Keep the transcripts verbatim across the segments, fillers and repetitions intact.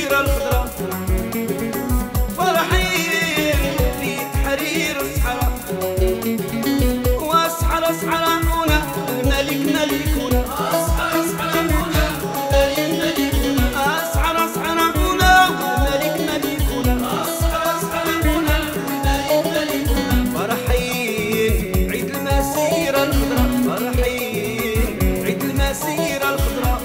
المسيرة الخضراء فرحين في تحرير الصحراء وصحراء صحراءنا الملك ملكنا صحراء صحراءنا الملك ملكنا صحراء صحراءنا الملك ملكنا صحراء صحراءنا الملك ملكنا فرحين عيد المسيرة الخضراء فرحين عيد المسيرة الخضراء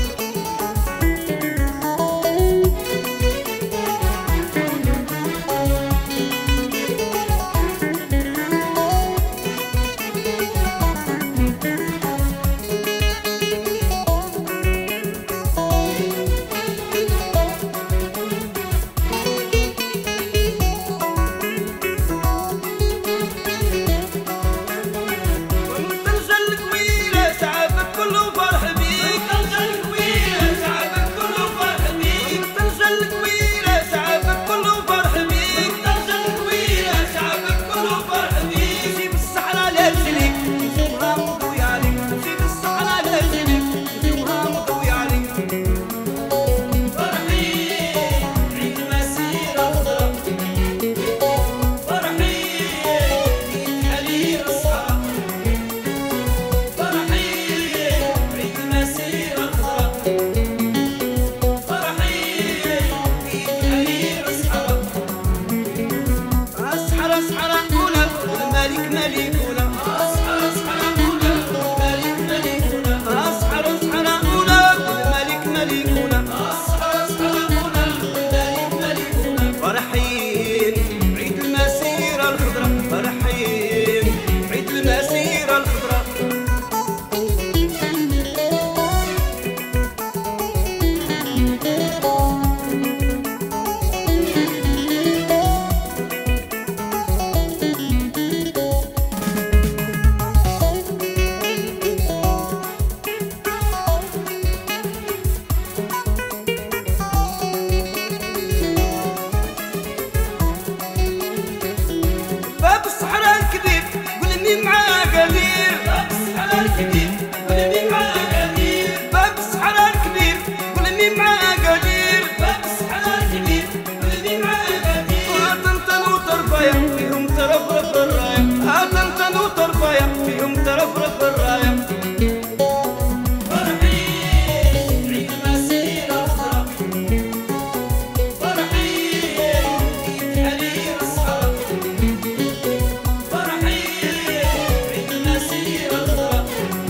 فيهم ترفرف الراية هاتنتن وطرفايا فيهم ترفرف الراية فرحين عيد المسيرة الخضراء فرحين عيد حرير الصحراء فرحين عيد المسيرة الخضراء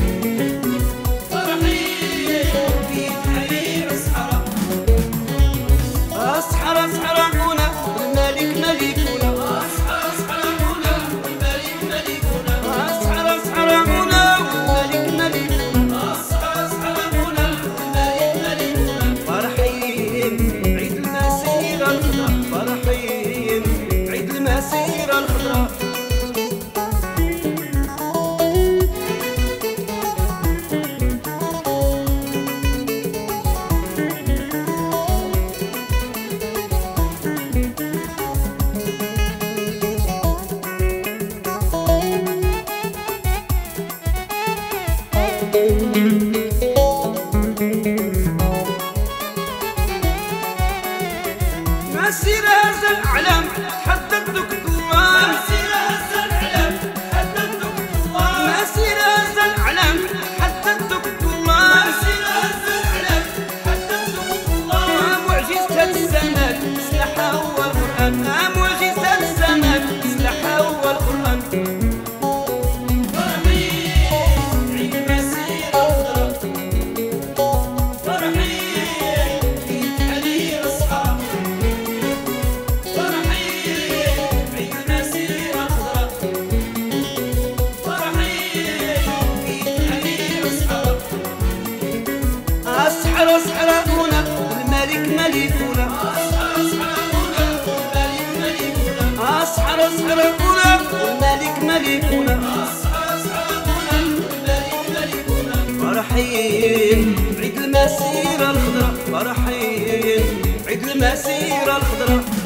فرحين عيد حرير الصحراء الصحراء صحراءنا الملك ملكنا المسيرة الخضراء مسير هذا العلم حددتك الله مسير هذا العلم حددتك الله مسير هذا العلم حددتك الله مسير هذا العلم حددتك الله معجزة السماء سلاحها هو القرآن معجزة السماء سلاحها هو القرآن صحراء صحراءنا الملك ملكنا صحراء صحراءنا الملك ملكنا صحراء صحراءنا الملك ملكنا صحراء صحراءنا الملك ملكنا فرحين عيد المسيرة الخضراء فرحين عيد المسيرة الخضراء